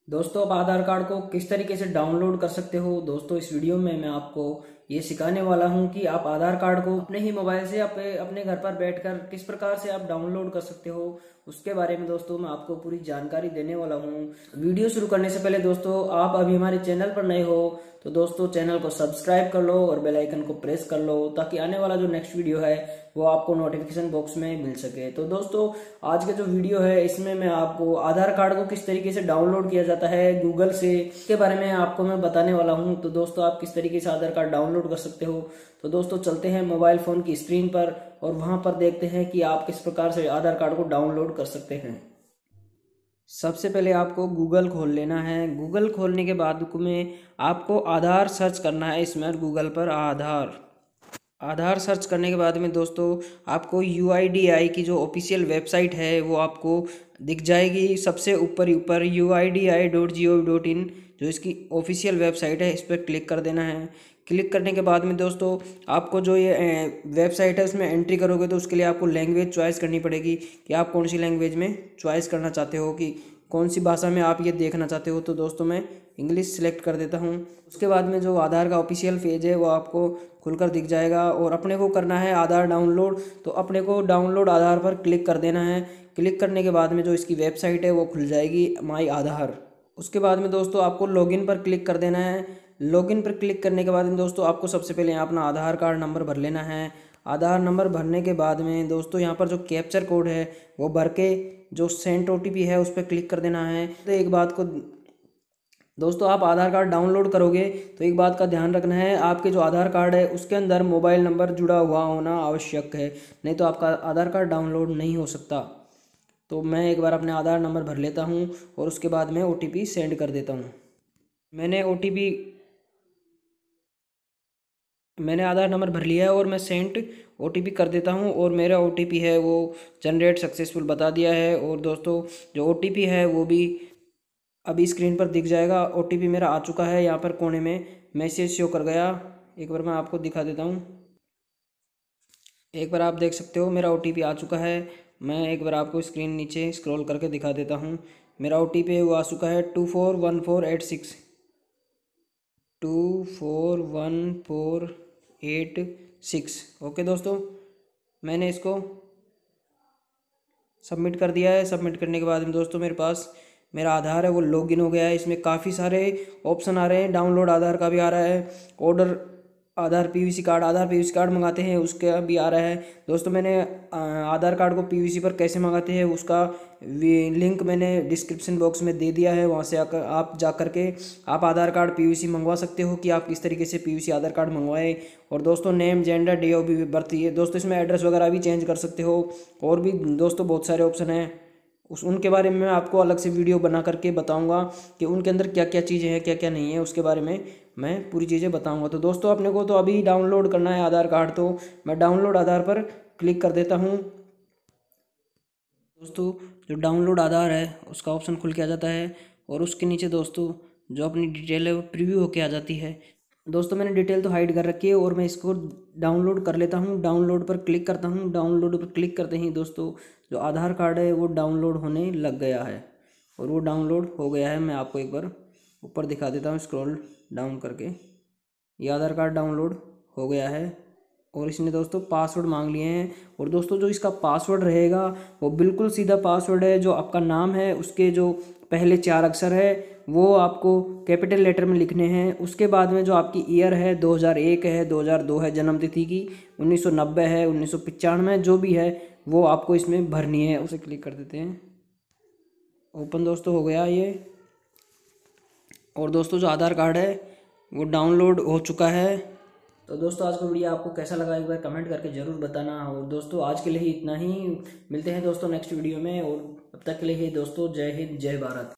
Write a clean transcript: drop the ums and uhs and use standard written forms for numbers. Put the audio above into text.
दोस्तों, आप आधार कार्ड को किस तरीके से डाउनलोड कर सकते हो। दोस्तों, इस वीडियो में मैं आपको ये सिखाने वाला हूं कि आप आधार कार्ड को अपने ही मोबाइल से अपने घर पर बैठकर किस प्रकार से आप डाउनलोड कर सकते हो। उसके बारे में दोस्तों मैं आपको पूरी जानकारी देने वाला हूं। वीडियो शुरू करने से पहले दोस्तों, आप अभी हमारे चैनल पर नए हो तो दोस्तों चैनल को सब्सक्राइब कर लो और बेल आइकन को प्रेस कर लो ताकि आने वाला जो नेक्स्ट वीडियो है वो आपको नोटिफिकेशन बॉक्स में मिल सके। तो दोस्तों, आज का जो वीडियो है इसमें मैं आपको आधार कार्ड को किस तरीके से डाउनलोड किया जाता है गूगल से, इसके बारे में आपको मैं बताने वाला हूं। तो दोस्तों, आप किस तरीके से आधार कार्ड डाउनलोड कर सकते हो। तो दोस्तों, चलते हैं मोबाइल फोन की स्क्रीन पर और वहां पर देखते हैं कि आप किस प्रकार से आधार कार्ड को डाउनलोड कर सकते हैं। सबसे पहले आपको गूगल खोल लेना है। गूगल खोलने के बाद में आपको आधार सर्च करना है। इसमें गूगल पर आधार सर्च करने के बाद में दोस्तों आपको UIDAI की जो ऑफिशियल वेबसाइट है वो आपको दिख जाएगी। सबसे ऊपर UIDAI.gov.in जो इसकी ऑफिशियल वेबसाइट है, इस पर क्लिक कर देना है। क्लिक करने के बाद में दोस्तों आपको जो ये वेबसाइट है उसमें एंट्री करोगे तो उसके लिए आपको लैंग्वेज चॉइस करनी पड़ेगी कि आप कौन सी लैंग्वेज में चॉइस करना चाहते हो, कि कौन सी भाषा में आप ये देखना चाहते हो। तो दोस्तों मैं इंग्लिश सेलेक्ट कर देता हूँ। उसके बाद में जो आधार का ऑफिशियल पेज है वो आपको खुलकर दिख जाएगा और अपने को करना है आधार डाउनलोड। तो अपने को डाउनलोड आधार पर क्लिक कर देना है। क्लिक करने के बाद में जो इसकी वेबसाइट है वो खुल जाएगी, माई आधार। उसके बाद में दोस्तों आपको लॉगिन पर क्लिक कर देना है। लॉगिन पर क्लिक करने के बाद में दोस्तों आपको सबसे पहले यहाँ अपना आधार कार्ड नंबर भर लेना है। आधार नंबर भरने के बाद में दोस्तों यहाँ पर जो कैप्चर कोड है वो भर के जो सेंड OTP है उस पर क्लिक कर देना है। तो एक बात को दोस्तों, आप आधार कार्ड डाउनलोड करोगे तो एक बात का ध्यान रखना है, आपके जो आधार कार्ड है उसके अंदर मोबाइल नंबर जुड़ा हुआ होना आवश्यक है, नहीं तो आपका आधार कार्ड डाउनलोड नहीं हो सकता। तो मैं एक बार अपने आधार नंबर भर लेता हूँ और उसके बाद मैं OTP सेंड कर देता हूँ। मैंने आधार नंबर भर लिया है और मैं सेंड OTP कर देता हूँ और मेरा OTP है वो जनरेट सक्सेसफुल बता दिया है। और दोस्तों जो OTP है वो भी अभी स्क्रीन पर दिख जाएगा। OTP मेरा आ चुका है, यहाँ पर कोने में मैसेज शो कर गया। एक बार मैं आपको दिखा देता हूँ। एक बार आप देख सकते हो मेरा OTP आ चुका है। मैं एक बार आपको स्क्रीन नीचे स्क्रॉल करके दिखा देता हूँ। मेरा OTP है वो आ चुका है 241486 241486। ओके दोस्तों, मैंने इसको सबमिट कर दिया है। सबमिट करने के बाद में दोस्तों मेरे पास मेरा आधार है वो लॉगिन हो गया है। इसमें काफ़ी सारे ऑप्शन आ रहे हैं, डाउनलोड आधार का भी आ रहा है, ऑर्डर आधार PVC कार्ड मंगाते हैं उसका भी आ रहा है। दोस्तों मैंने आधार कार्ड को PVC पर कैसे मंगाते हैं उसका लिंक मैंने डिस्क्रिप्शन बॉक्स में दे दिया है, वहाँ से आकर आप जा कर के आप आधार कार्ड PVC मंगवा सकते हो कि आप किस तरीके से PVC आधार कार्ड मंगवाएं। और दोस्तों name, gender, day of birth, ये दोस्तों इसमें एड्रेस वगैरह भी चेंज कर सकते हो। और भी दोस्तों बहुत सारे ऑप्शन हैं, उनके बारे में मैं आपको अलग से वीडियो बना करके बताऊंगा कि उनके अंदर क्या क्या चीज़ें हैं, क्या क्या नहीं है, उसके बारे में मैं पूरी चीज़ें बताऊंगा। तो दोस्तों अपने को तो अभी डाउनलोड करना है आधार कार्ड, तो मैं डाउनलोड आधार पर क्लिक कर देता हूं। दोस्तों जो डाउनलोड आधार है उसका ऑप्शन खुल के आ जाता है और उसके नीचे दोस्तों जो अपनी डिटेल है वो प्रीव्यू होके आ जाती है। दोस्तों मैंने डिटेल तो हाइड कर रखी है और मैं इसको डाउनलोड कर लेता हूँ। डाउनलोड पर क्लिक करता हूँ। डाउनलोड पर क्लिक करते ही दोस्तों जो आधार कार्ड है वो डाउनलोड होने लग गया है और वो डाउनलोड हो गया है। मैं आपको एक बार ऊपर दिखा देता हूँ स्क्रॉल डाउन करके। ये आधार कार्ड डाउनलोड हो गया है और इसने दोस्तों पासवर्ड मांग लिए हैं। और दोस्तों जो इसका पासवर्ड रहेगा वो बिल्कुल सीधा पासवर्ड है। जो आपका नाम है उसके जो पहले 4 अक्षर है वो आपको कैपिटल लेटर में लिखने हैं। उसके बाद में जो आपकी ईयर है 2001 है, 2002 है जन्म तिथि की, 1990 है, 1995 जो भी है वो आपको इसमें भरनी है। उसे क्लिक कर देते हैं। ओपन दोस्तों हो गया ये। और दोस्तों जो आधार कार्ड है वो डाउनलोड हो चुका है। तो दोस्तों आज का वीडियो आपको कैसा लगा एक बार कमेंट करके ज़रूर बताना। और दोस्तों आज के लिए इतना ही, मिलते हैं दोस्तों नेक्स्ट वीडियो में। और अब तक के लिए दोस्तों जय हिंद, जय भारत।